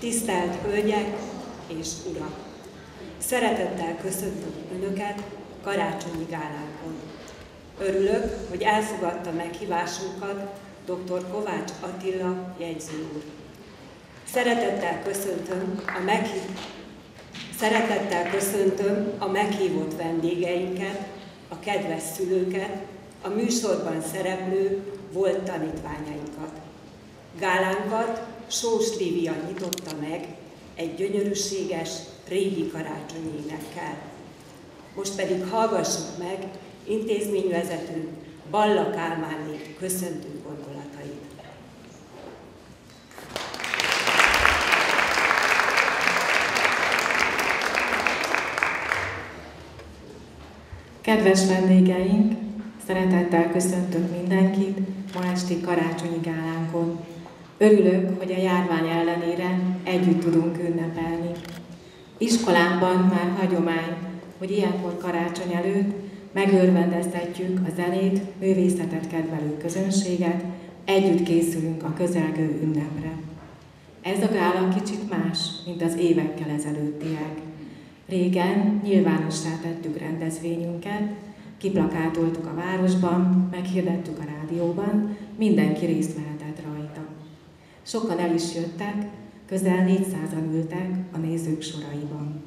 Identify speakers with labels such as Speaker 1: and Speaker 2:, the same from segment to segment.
Speaker 1: Tisztelt Hölgyek és Urak! Szeretettel köszöntöm Önöket karácsonyi gálánkon. Örülök, hogy elfogadta meghívásunkat dr. Kovács Attila jegyző úr. Szeretettel köszöntöm a meghívott vendégeinket, a kedves szülőket, a műsorban szereplő volt tanítványainkat. Gálánkat Sós Lívia nyitotta meg egy gyönyörűséges, régi karácsonyi énekkel. Most pedig hallgassuk meg intézményvezető Balla Kálmánné köszöntő gondolatait.
Speaker 2: Kedves vendégeink, szeretettel köszöntök mindenkit ma esti karácsonyi gálánkon. Örülök, hogy a járvány ellenére együtt tudunk ünnepelni. Iskolánkban már hagyomány, hogy ilyenkor karácsony előtt megörvendeztetjük a zenét, művészetet kedvelő közönséget, együtt készülünk a közelgő ünnepre. Ez a gála kicsit más, mint az évekkel ezelőttiek. Régen nyilvánossá tettük rendezvényünket, kiplakátoltuk a városban, meghirdettük a rádióban, mindenki részt vehetett rajta. Sokan el is jöttek, közel 400-an ültek a nézők soraiban.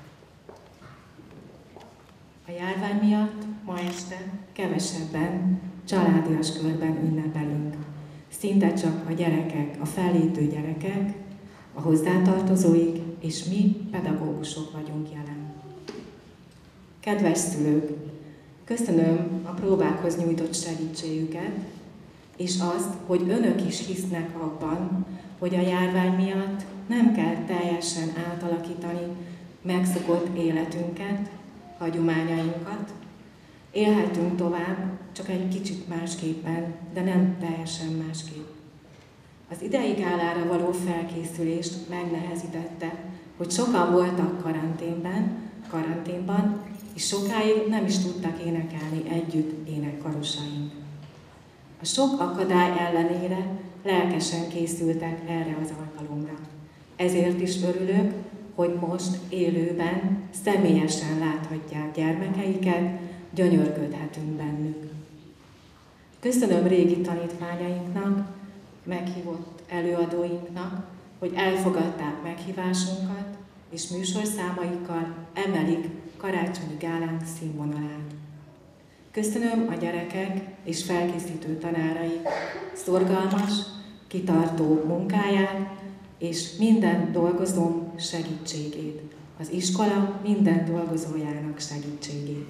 Speaker 2: A járvány miatt ma este kevesebben, családias körben ünnepelünk. Szinte csak a gyerekek, a fellétő gyerekek, a hozzátartozóik és mi, pedagógusok vagyunk jelen. Kedves szülők, köszönöm a próbákhoz nyújtott segítségüket, és azt, hogy önök is hisznek abban, hogy a járvány miatt nem kell teljesen átalakítani megszokott életünket, hagyományainkat. Élhetünk tovább, csak egy kicsit másképpen, de nem teljesen másképp. Az idei gálára való felkészülést megnehezítette, hogy sokan voltak karanténban, és sokáig nem is tudtak énekelni együtt énekkarosaink. A sok akadály ellenére lelkesen készültek erre az alkalomra. Ezért is örülök, hogy most élőben, személyesen láthatják gyermekeiket, gyönyörködhetünk bennük. Köszönöm régi tanítványainknak, meghívott előadóinknak, hogy elfogadták meghívásunkat, és műsorszámaikkal emelik karácsonyi gálánk színvonalát. Köszönöm a gyerekek és felkészítő tanáraik szorgalmas, kitartó munkáját és minden dolgozóm segítségét, az iskola minden dolgozójának segítségét.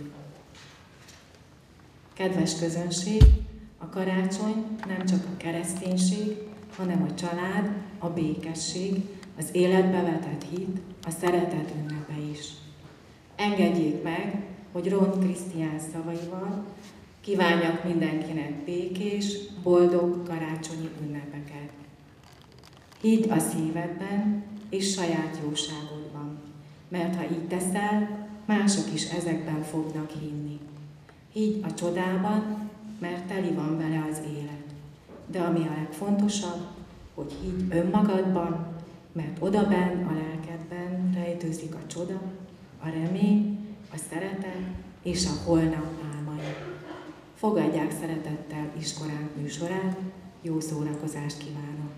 Speaker 2: Kedves közönség, a karácsony nem csak a kereszténység, hanem a család, a békesség, az életbe vetett hit, a szeretet ünnepe is. Engedjék meg, hogy Ron Krisztián szavaival kívánjak mindenkinek békés, boldog karácsonyi ünnepeket. Higgy a szívedben és saját jóságodban, mert ha így teszel, mások is ezekben fognak hinni. Higgy a csodában, mert teli van vele az élet. De ami a legfontosabb, hogy higgy önmagadban, mert odabenn a lelkedben rejtőzik a csoda, a remény, a szeretet és a holnap álmai. Fogadják szeretettel iskolánk műsorát, jó szórakozást kívánok!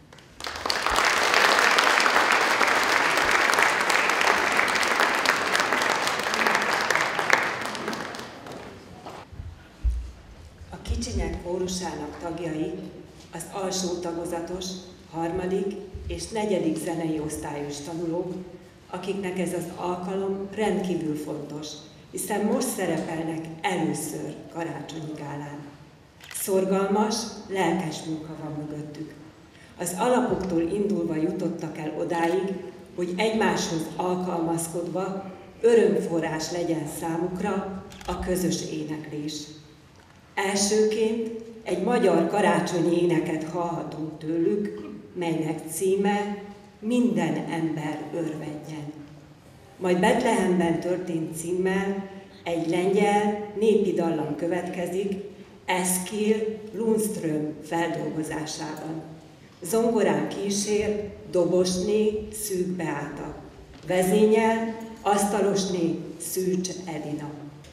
Speaker 1: A kicsinyek kórusának tagjai az alsó tagozatos, 3. és 4. zenei osztályos tanulók, akiknek ez az alkalom rendkívül fontos, hiszen most szerepelnek először karácsonyi gálán. Szorgalmas, lelkes munka van mögöttük. Az alapoktól indulva jutottak el odáig, hogy egymáshoz alkalmazkodva örömforrás legyen számukra a közös éneklés. Elsőként egy magyar karácsonyi éneket hallhatunk tőlük, melynek címe Minden ember örvendjen. Majd Betlehemben történt címmel egy lengyel népi dallam következik Eskil Lundström feldolgozásában. Zongorán kísér Dobosné Szűk Beáta. Vezényel asztalosné Szűcs Edina.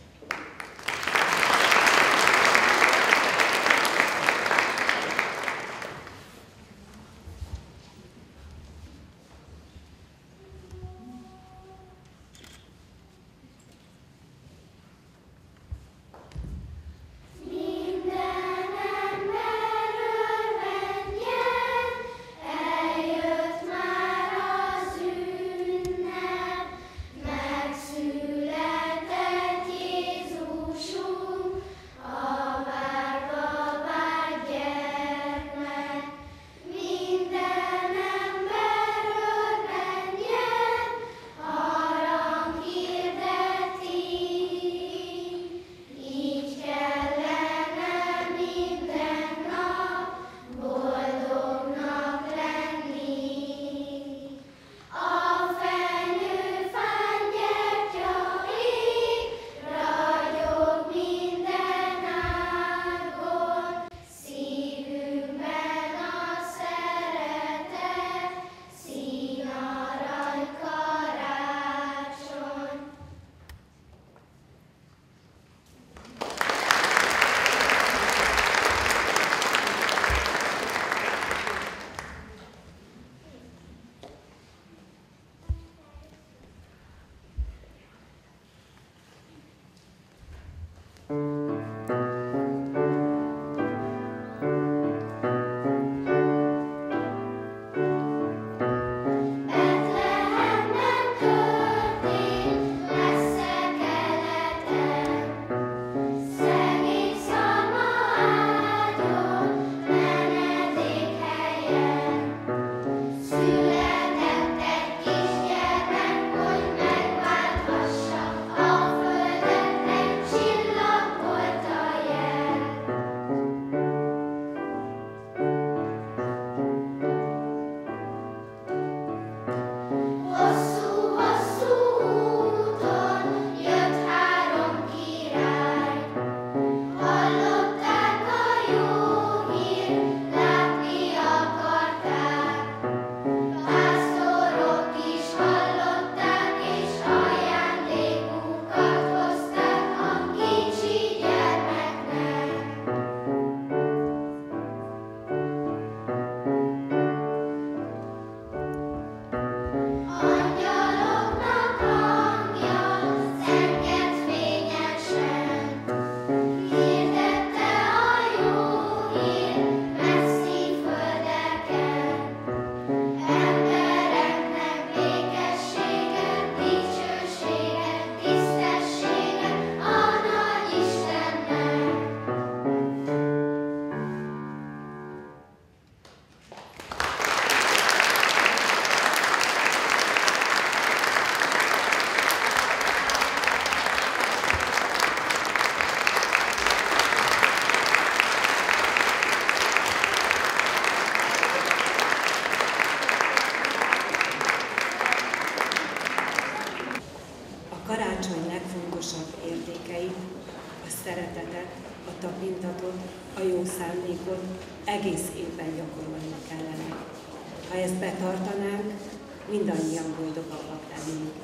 Speaker 1: karácsony legfontosabb értékei a szeretetet, a tapintatot, a jó szándékot egész évben gyakorolni kellene. Ha ezt betartanánk, mindannyian boldogabbak lennénk.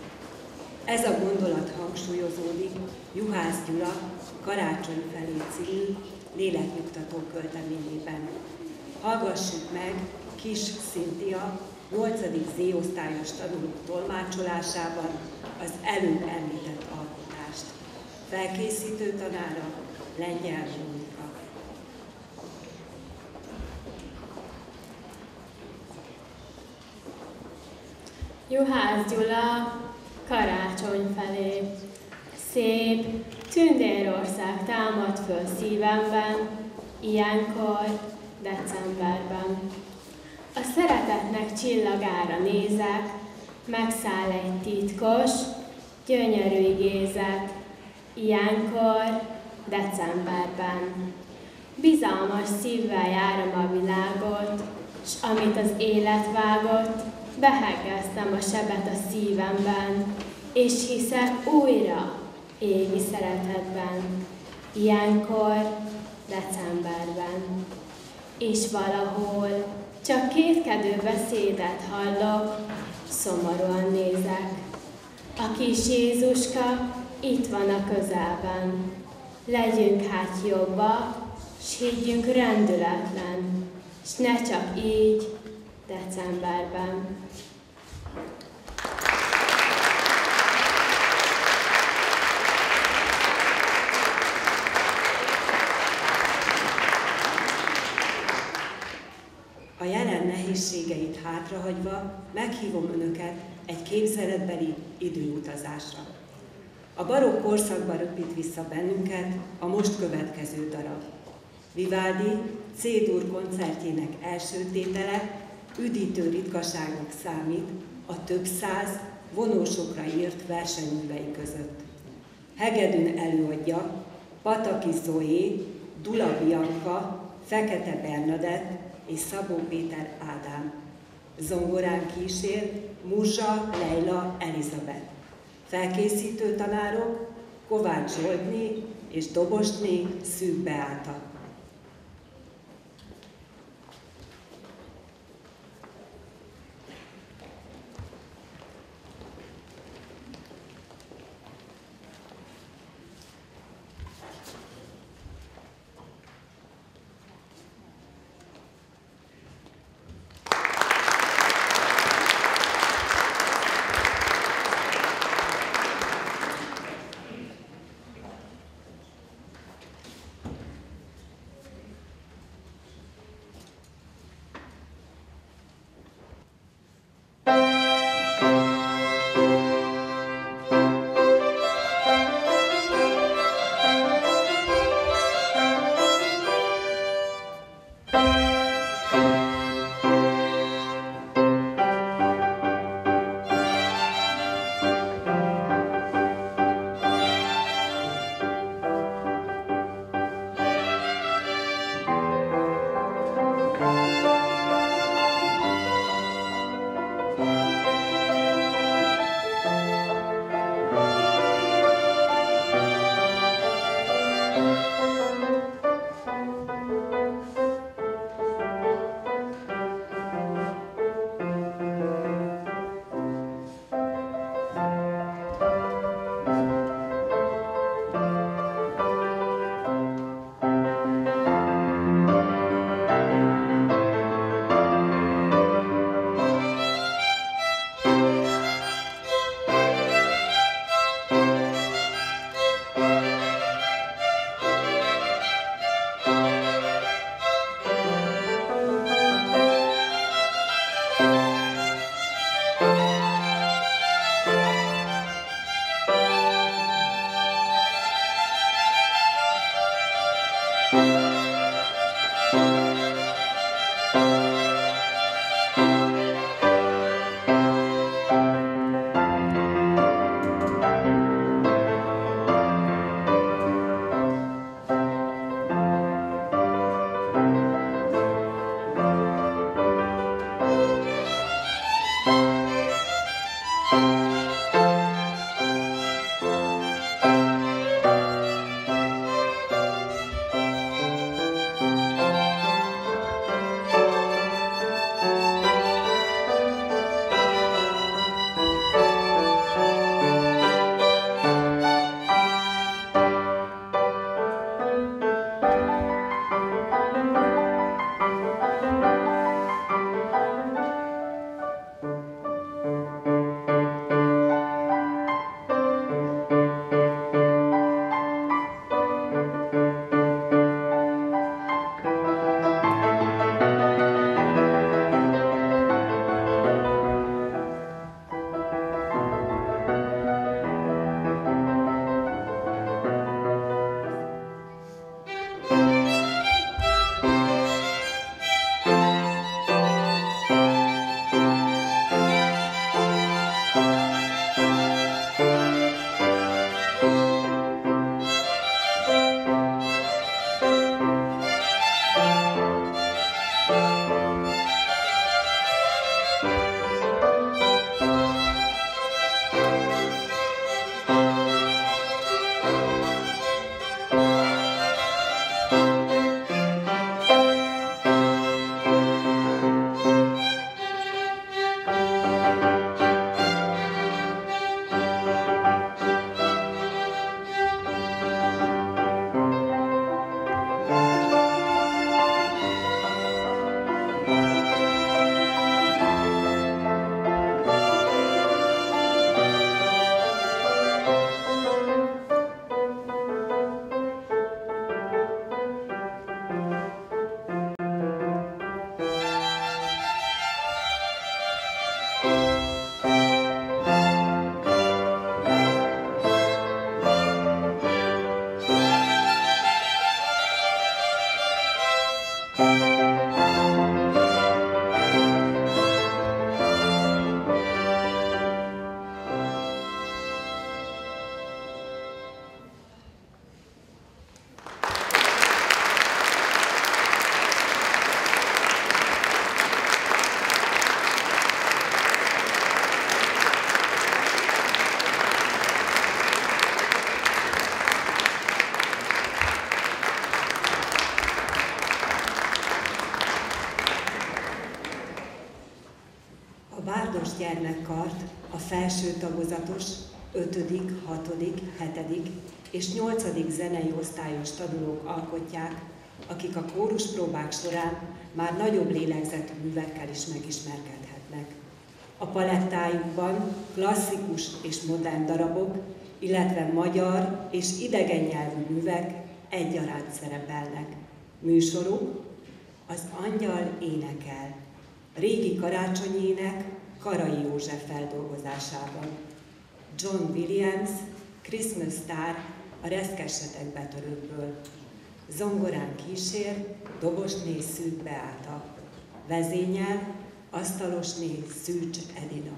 Speaker 1: Ez a gondolat hangsúlyozódik Juhász Gyula Karácsony felé című léleknyugtató költeményében. Hallgassuk meg Kis Szintia 8. Z-osztályos tanulók tolmácsolásában az előbb említett alkotást. Felkészítő tanára Lengyel Mónika.
Speaker 3: Juhász Gyula Karácsony felé. Szép Tündérország támad föl szívemben, ilyenkor decemberben. A szeretetnek csillagára nézek, megszáll egy titkos, gyönyörű igézet, ilyenkor decemberben. Bizalmas szívvel járom a világot, s amit az élet vágott, behegeztem a sebet a szívemben, és hiszek újra égi szeretetben, ilyenkor decemberben. És valahol Csak kétkedő beszédet hallok, szomorúan nézek. A kis Jézuska itt van a közelben. Legyünk hát jobbak, s higgyünk rendületlen, s ne csak így decemberben.
Speaker 1: A jelen nehézségeit hátrahagyva meghívom Önöket egy képzeletbeli időutazásra. A barokk korszakba röpít vissza bennünket a most következő darab. Vivaldi C-dur koncertjének első tétele üdítő ritkaságnak számít a több száz vonósokra írt versenyművei között. Hegedűn előadja Pataki Zoé, Dula Bianca, Fekete Bernadett és Szabó Péter Ádám. Zongorán kísér Muzsa Leila Elizabeth. Felkészítő tanárok Kovács Zsoltné és dobosné Szűk Beáta. gyermekkart a felső tagozatos 5., 6., 7. és 8. zenei osztályos tanulók alkotják, akik a kóruspróbák során már nagyobb lélegzetű művekkel is megismerkedhetnek. A palettájukban klasszikus és modern darabok, illetve magyar és idegen nyelvű művek egyaránt szerepelnek. Műsoruk az Angyal énekel, régi karácsonyének Karai József feldolgozásában. John Williams, Christmas Star a Reszkessetek betörőkből. Zongorán kísér dobosné Szűk Beáta. Vezényel asztalosné Szűcs Edina.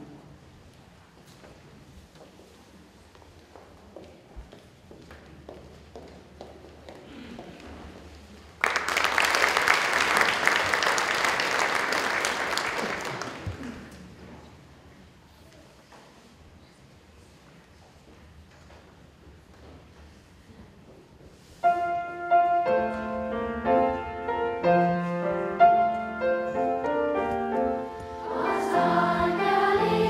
Speaker 4: Az angyal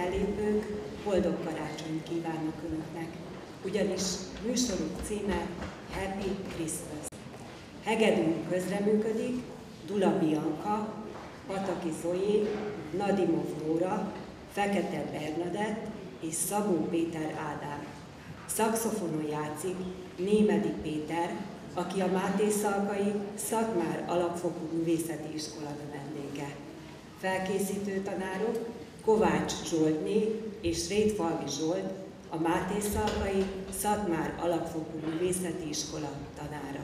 Speaker 1: fellépők boldog karácsonyt kívánnak Önöknek, ugyanis műsoruk címe Happy Christmas. Hegedűn közreműködik Dula Bianca, Pataki Zoé, Nadimov Nóra, Fekete Bernadett és Szabó Péter Ádám. Szaxofonon játszik Némedi Péter, aki a Máté Szalkai Szatmár Alapfokú Művészeti Iskola növendéke. Felkészítő tanárok Kovács Zsoltné és Rétfalvi Zsolt, a Máté Szalkai Szatmár Alapfokú Művészeti Iskola tanára.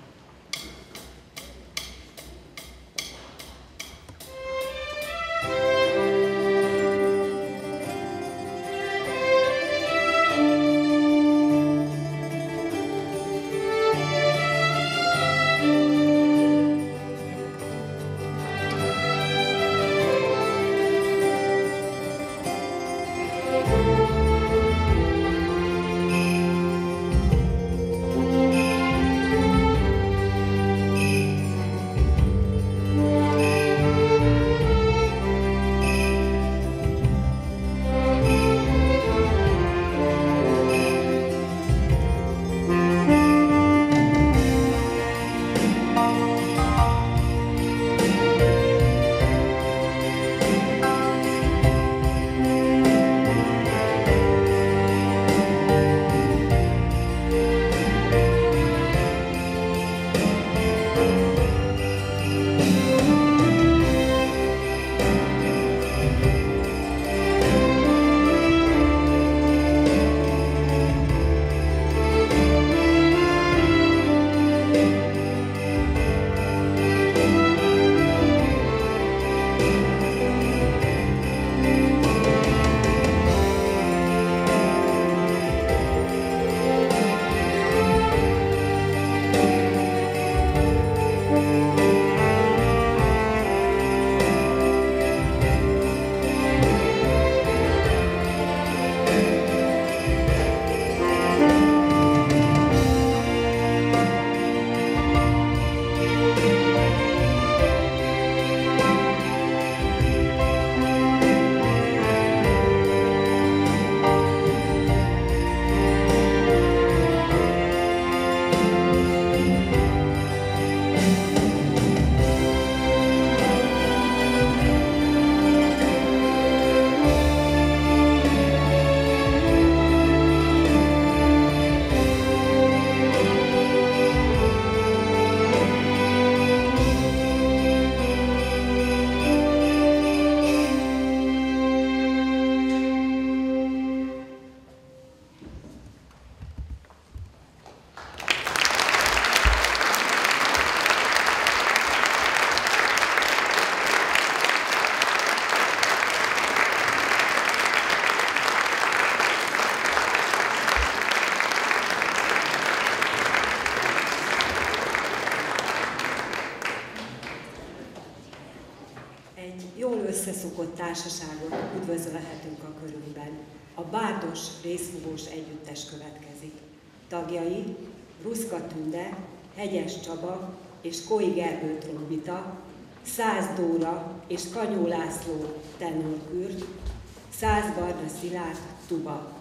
Speaker 1: Összeszokott társaságot üdvözölhetünk a körünkben. A Bárdos Részfúvós Együttes következik. Tagjai Ruszka Tünde, Hegyes Csaba és Kói Gergő trombita, Szász Dóra és Kanyó László tenorkürt, Szász Barna Szilárd tuba.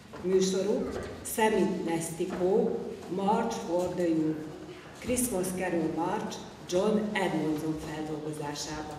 Speaker 1: Műsoruk Szemit Nesztikó, March for the Youth, Christmas Carol March John Edmondson feldolgozásában.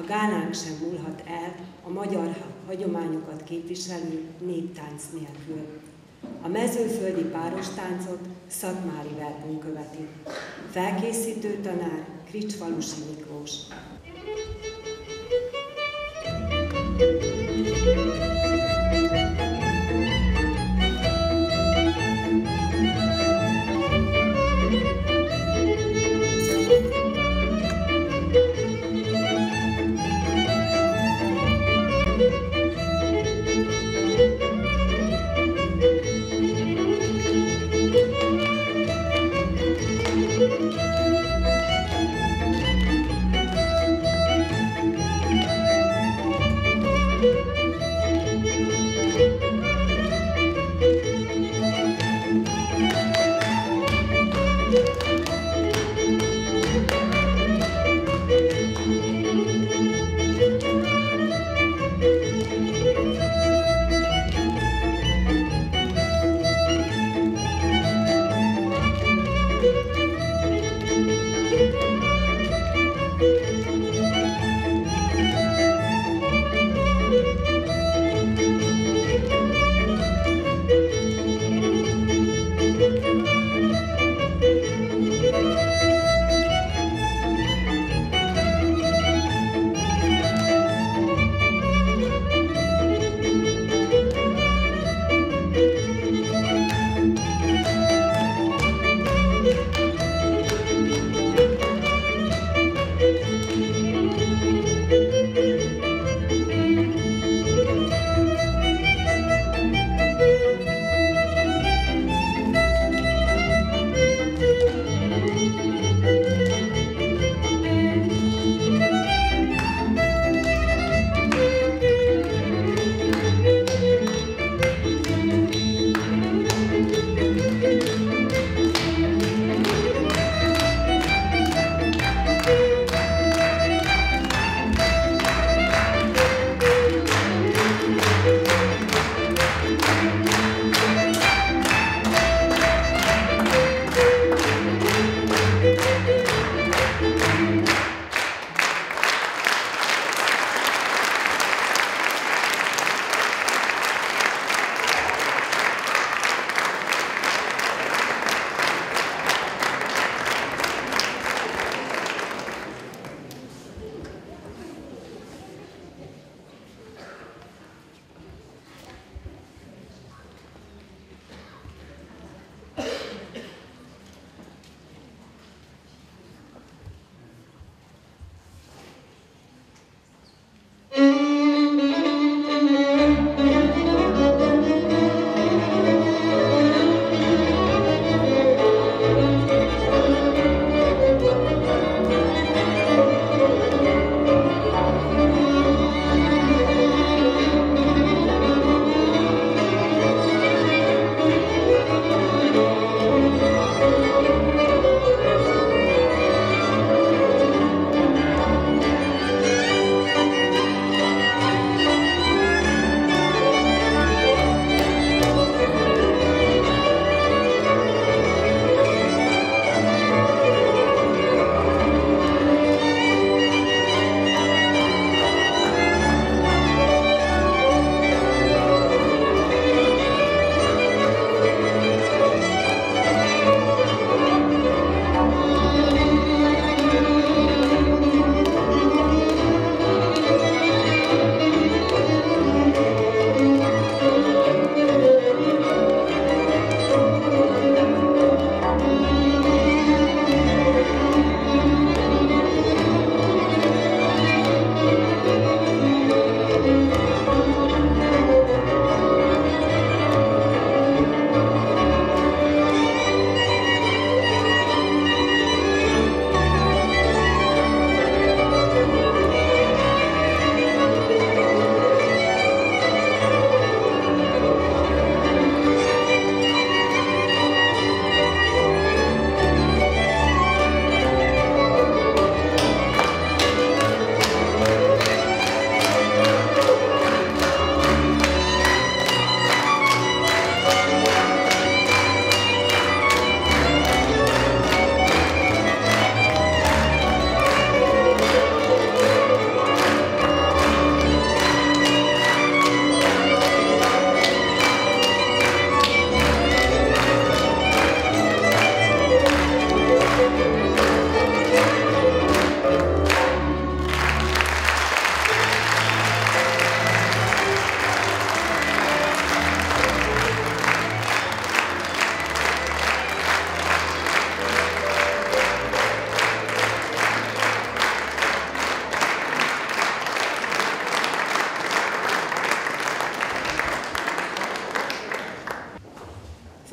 Speaker 1: gálánk sem múlhat el a magyar hagyományokat képviselő néptánc nélkül. A mezőföldi párostáncot Szatmári verbum követi. Felkészítő tanár Kricsfalusi Miklós.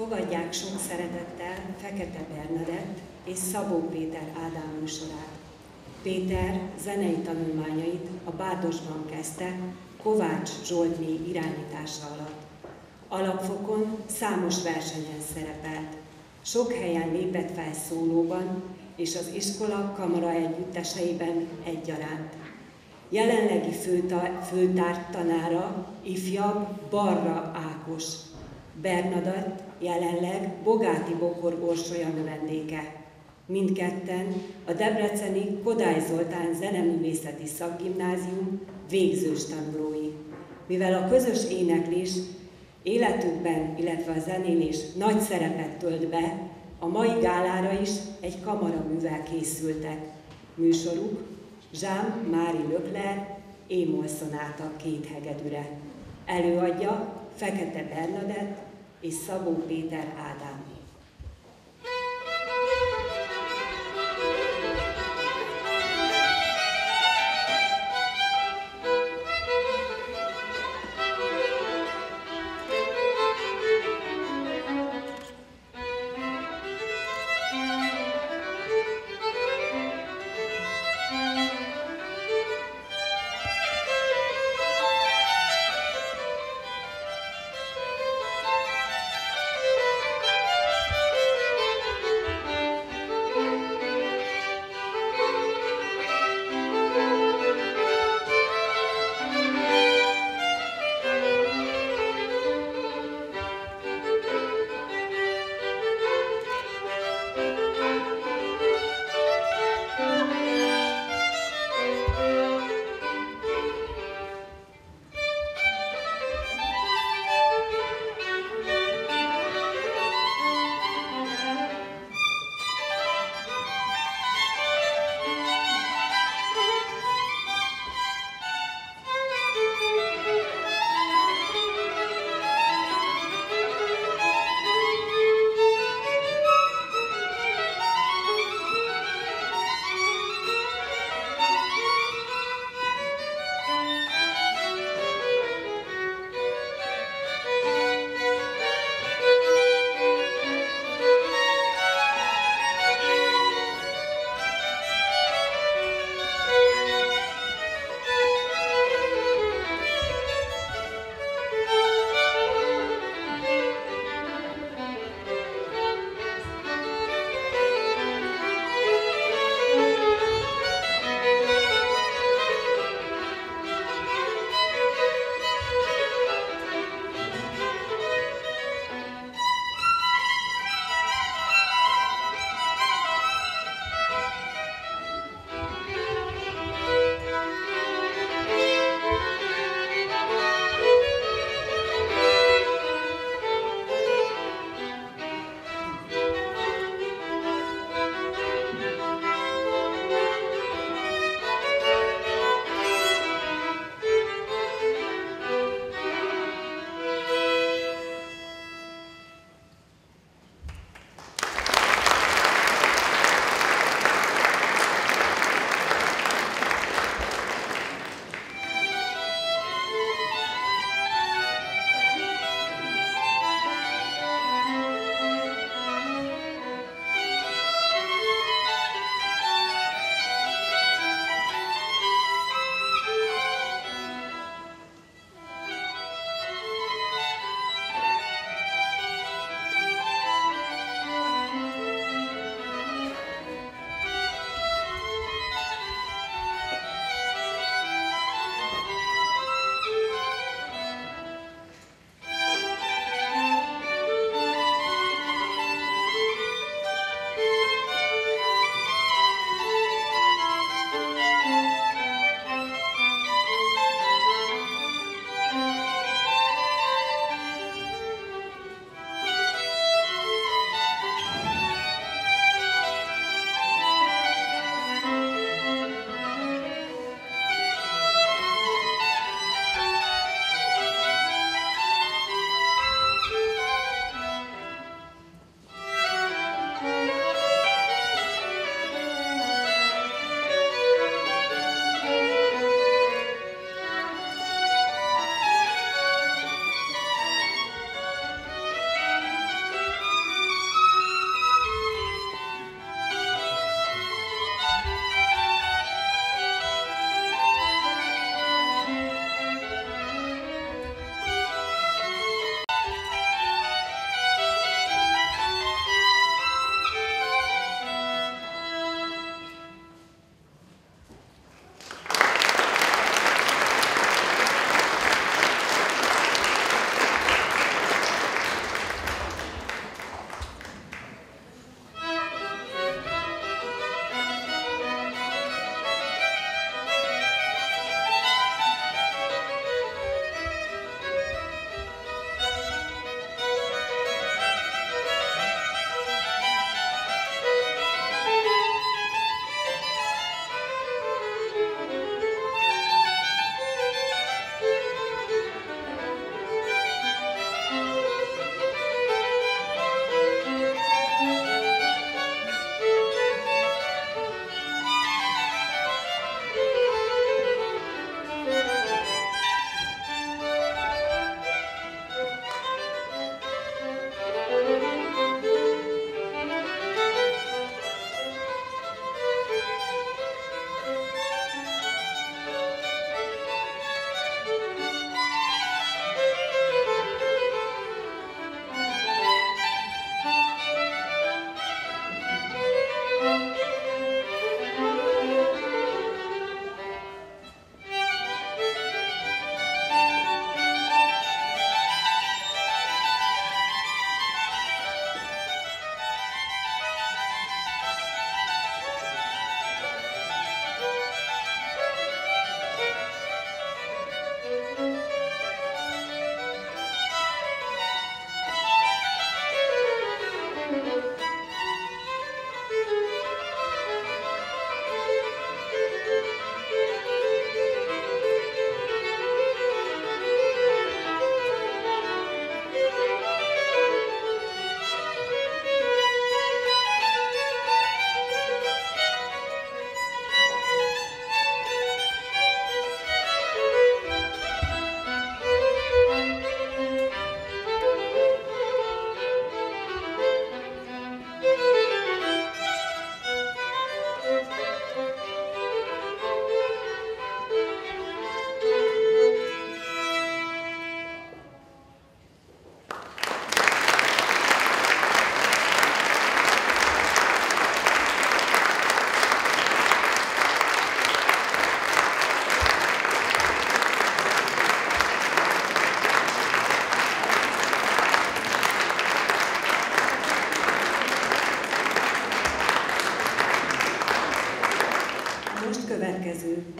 Speaker 1: Fogadják sok szeretettel Fekete Bernadett és Szabó Péter Ádám műsorát. Péter zenei tanulmányait a Bárdosban kezdte, Kovács Zsoltné irányítása alatt. Alapfokon számos versenyen szerepelt. Sok helyen lépett fel szólóban, és az iskola kamara együtteseiben egyaránt. Jelenlegi főtártanára ifjabb Barra Ákos. Bernadett jelenleg Bogáti Bokor Orsolya növendéke. Mindketten a debreceni Kodály Zoltán Zeneművészeti Szakgimnázium végzős tanulói. Mivel a közös éneklés életükben, illetve a zenélés nagy szerepet tölt be, a mai gálára is egy kamaraművel készültek. Műsoruk Jean-Marie Leclerc Émol szonáta két hegedűre. Előadja Fekete Bernadett és Szabó Péter Ádám.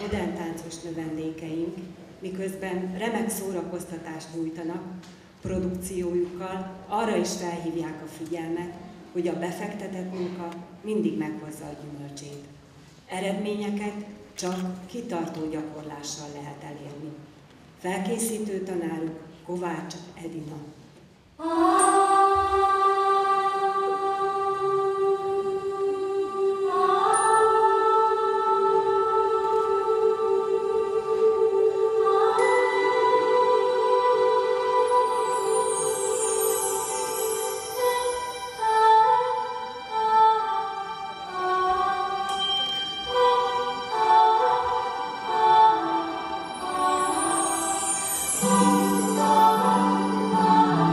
Speaker 1: modern táncos növendékeink, miközben remek szórakoztatást nyújtanak, produkciójukkal arra is felhívják a figyelmet, hogy a befektetett munka mindig meghozza a gyümölcsét. Eredményeket csak kitartó gyakorlással lehet elérni. Felkészítő tanáruk Kovács Edina.
Speaker 4: Oh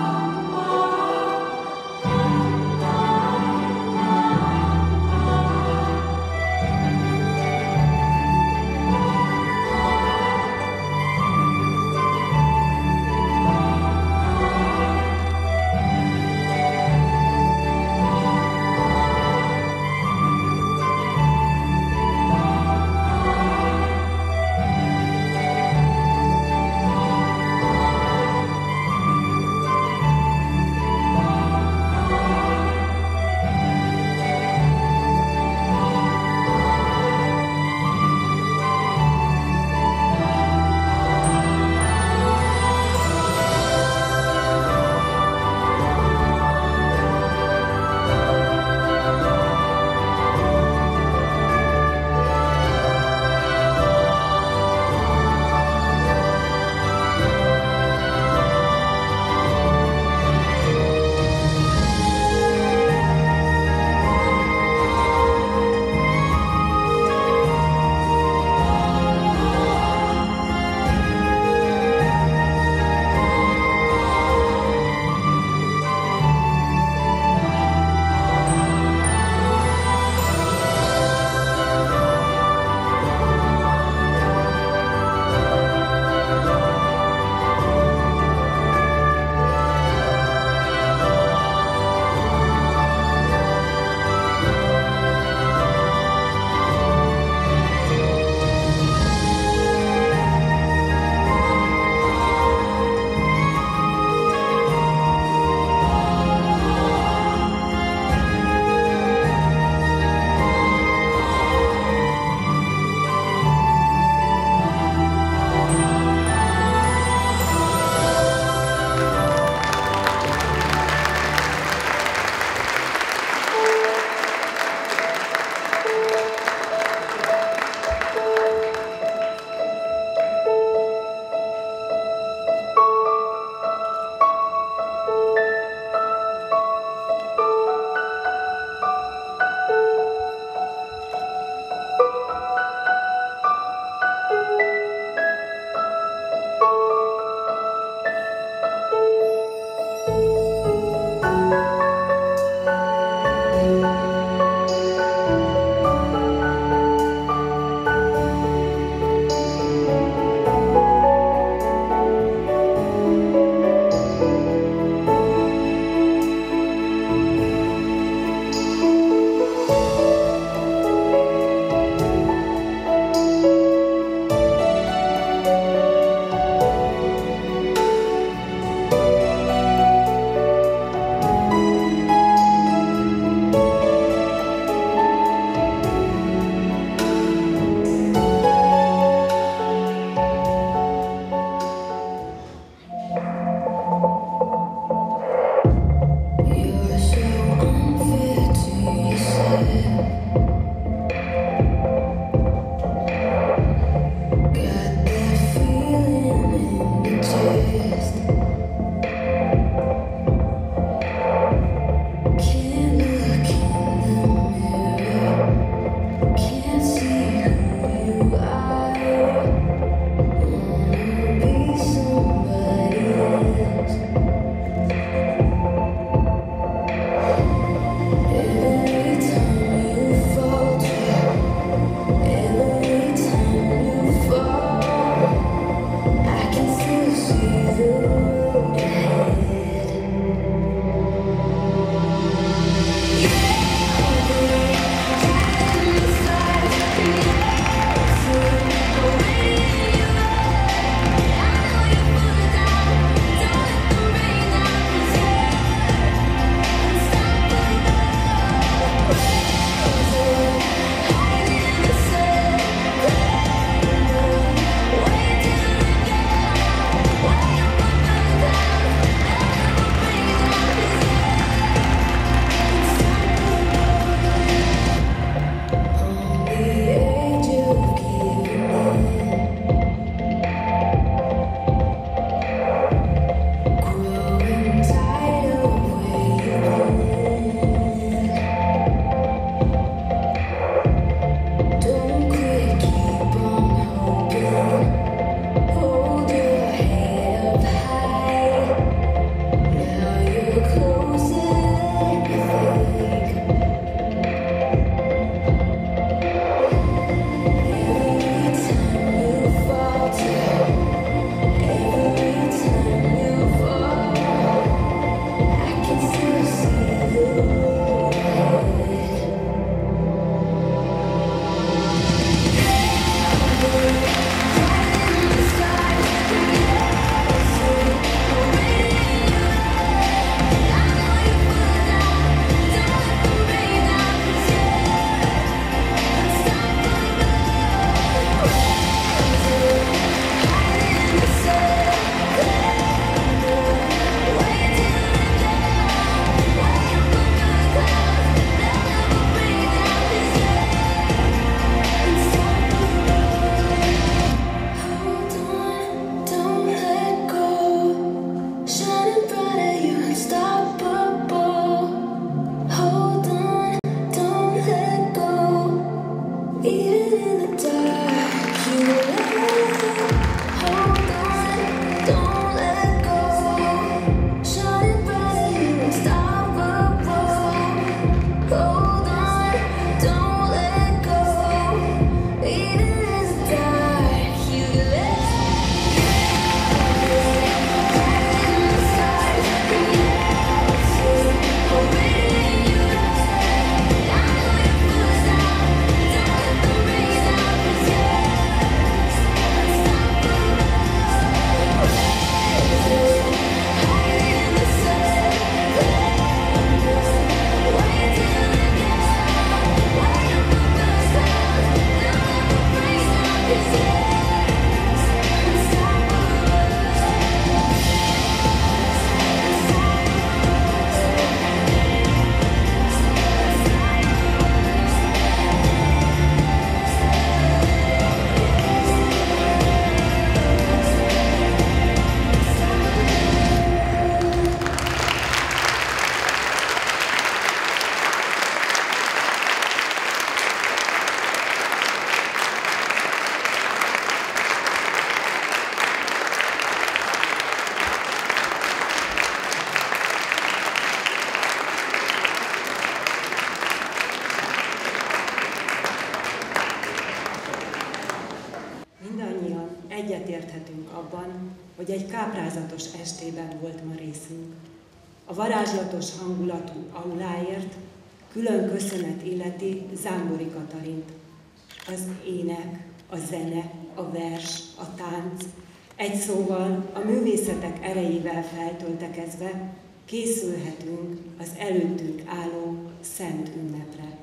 Speaker 1: Egyetérthetünk abban, hogy egy káprázatos estében volt ma részünk. A varázslatos hangulatú auláért külön köszönet illeti Zámbori Katalint. Az ének, a zene, a vers, a tánc, egy szóval a művészetek erejével feltöltekezve készülhetünk az előttünk álló szent ünnepre.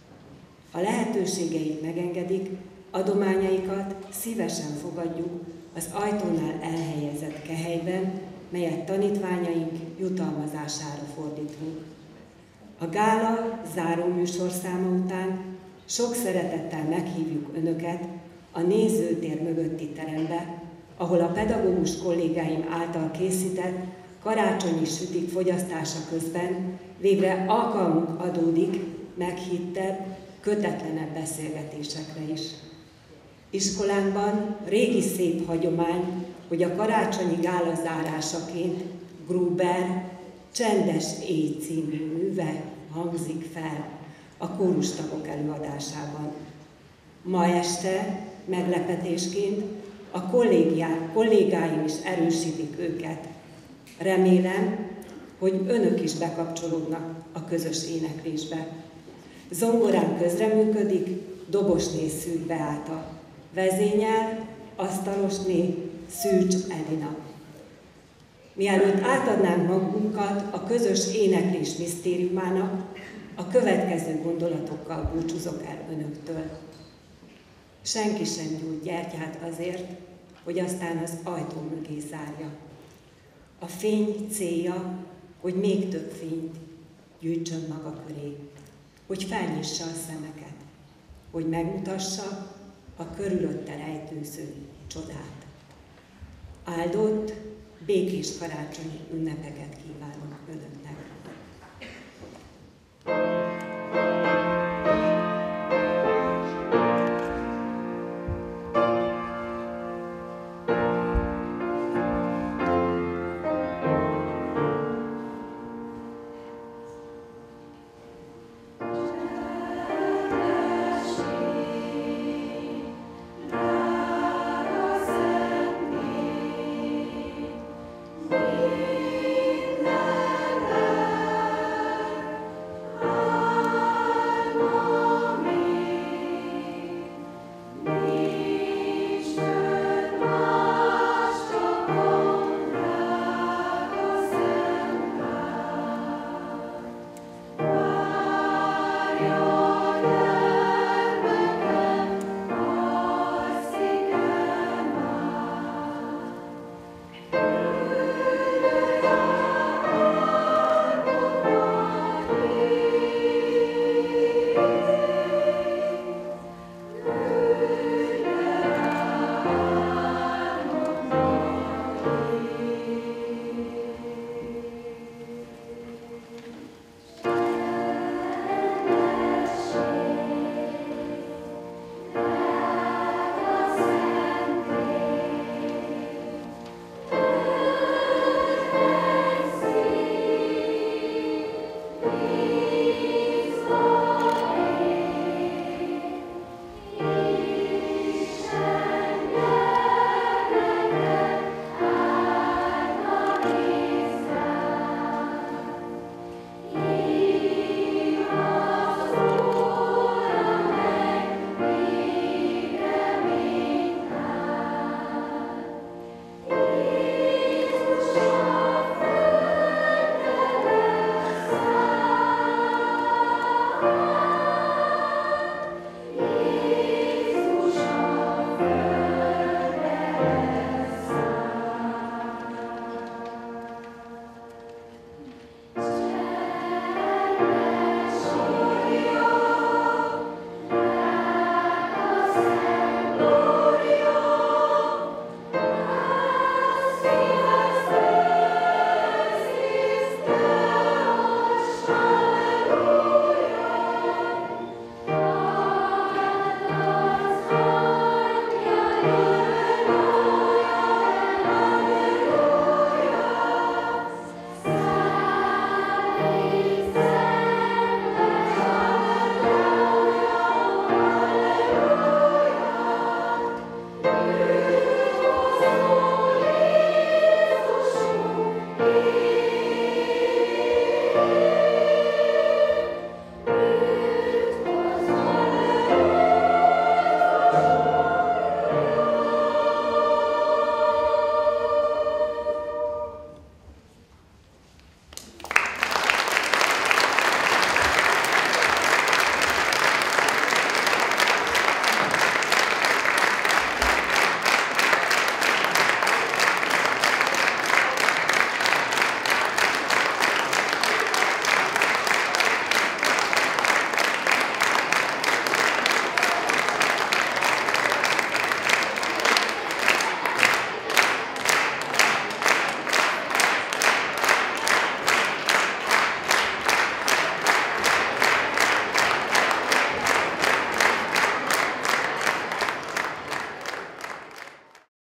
Speaker 1: A lehetőségeik megengedik, adományaikat szívesen fogadjuk az ajtónál elhelyezett kehelyben, melyet tanítványaink jutalmazására fordítunk. A gála záró műsorszáma után sok szeretettel meghívjuk Önöket a nézőtér mögötti terembe, ahol a pedagógus kollégáim által készített karácsonyi sütik fogyasztása közben végre alkalmuk adódik meghittebb, kötetlenebb beszélgetésekre is. Iskolánkban régi szép hagyomány, hogy a karácsonyi gála zárásaként Gruber Csendes éj című műve hangzik fel a kórustagok előadásában. Ma este meglepetésként a kollégáim is erősítik őket. Remélem, hogy Önök is bekapcsolódnak a közös éneklésbe. Zongorán közreműködik dobosné Szűcs Beáta, vezényel asztalosné Szűcs Edina. Mielőtt átadnánk magunkat a közös éneklés misztériumának, a következő gondolatokkal búcsúzok el Önöktől. Senki sem gyújt gyertyát azért, hogy aztán az ajtó mögé zárja. A fény célja, hogy még több fényt gyűjtsön maga köré, hogy felnyissa a szemeket, hogy megmutassa a körülötte rejtőző csodát. Áldott, békés karácsonyi ünnepeket kívánok!